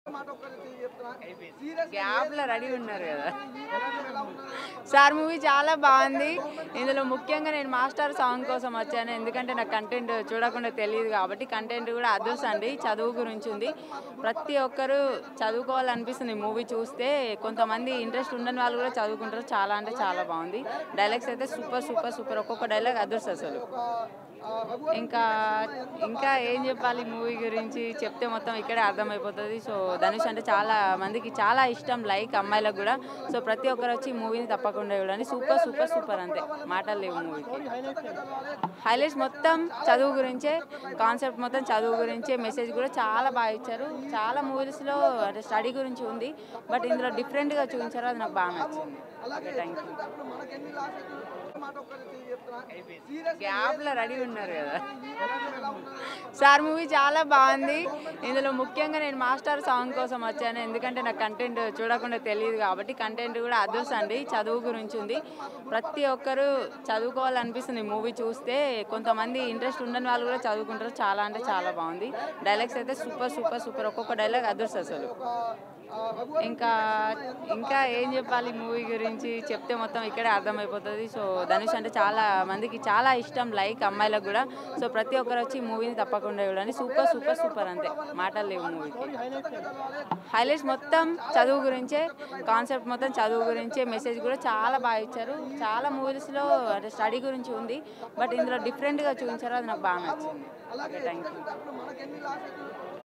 గ్యాప్‌లో రెడీ ఉన్నారు గదా! సార్ మూవీ చాలా బావుంది. ఇందులో ముఖ్యంగా నేను 'మాస్టర్' సాంగ్ కోసం వచ్చాను. ఎందుకంటే నాకు కంటెంట్ చూడకుండా తెలీదు గాబట్టి, కంటెంట్ గూడా అదుర్సండి. చదువు గురించుంది. ప్రతి ఒక్కరు చదువుకోవాలనిపిస్తుంది మూవీ చూస్తే. కొంతమంది ఇంట్రెస్ట్ ఉండని వాళ్ళు గూడా చదువుకుంటారు. చాలా అంటే చాలా బావుంది. డైలాగ్స్ అయితే సూపర్, సూపర్, సూపర్. ఒక్కొక్క డైలాగ్ అదుర్ససలు. ఇంకా, ఇంకా ఏం జెప్పాలి మూవీ గురించి? చెప్తే మొత్తం ఇక్కడే అర్థమైపోతది. సో, ధనుష్ అంటే చాలా మందికి చాలా ఇష్టం. లైక్ అమ్మాయిలకు గూడా. సో, ప్రతి ఒక్కరొచ్చి ఈ మూవీని తప్పకుండా చూడండి. సూపర్, సూపర్, సూపర్ అంతే. మాటలు లేవు మూవీకి. హైలైట్స్ మొత్తం చదువు గురించే. కాన్సెప్ట్ మొత్తం చదువు గురించే. మెసేజ్ గూడా చాలా బాగా ఇచ్చారు. చాలా మూవీస్‌లో అంటే స్టడీ గురించి ఉంది. బట్ ఇందులో డిఫరెంట్‌గా చూయించారు. అది నాకు బాగా నచ్చింది. ఓకే. Thank you. గ్యాప్‌లో రెడీ ఉన్నారు గదా! సార్ మూవీ చాలా బావుంది. ఇందులో ముఖ్యంగా నేను 'మాస్టర్' సాంగ్ కోసం వచ్చాను. ఎందుకంటే నాకు కంటెంట్ చూడకుండా తెలీదు గాబట్టి, కంటెంట్ గూడా అదుర్సండి. చదువు గురించుంది. ప్రతి ఒక్కరు చదువుకోవాలనిపిస్తుంది మూవీ చూస్తే. కొంతమంది ఇంట్రెస్ట్ ఉండని వాళ్ళు గూడా చదువుకుంటారు. చాలా అంటే చాలా బావుంది. డైలాగ్స్ అయితే సూపర్, సూపర్, సూపర్. ఒక్కొక్క డైలాగ్ అదుర్ససలు. ఇంకా, ఇంకా ఏం జెప్పాలి మూవీ గురించి? చెప్తే మొత్తం ఇక్కడే అర్థమైపోతది. సో, ధనుష్ అంటే చాలా మందికి చాలా ఇష్టం. లైక్ అమ్మాయిలకు గూడా. సో, ప్రతి ఒక్కరొచ్చి ఈ మూవీని తప్పకుండా చూడండి. సూపర్, సూపర్, సూపర్ అంతే. మాటలు లేవు మూవీకి. హైలైట్స్ మొత్తం చదువు గురించే. కాన్సెప్ట్ మొత్తం చదువు గురించే. మెసేజ్ గూడా చాలా బాగా ఇచ్చారు. చాలా మూవీస్‌లో అంటే స్టడీ గురించి ఉంది. బట్ ఇందులో డిఫరెంట్‌గా చూయించారు. అది నాకు బాగా నచ్చింది. ఓకే. Thank you.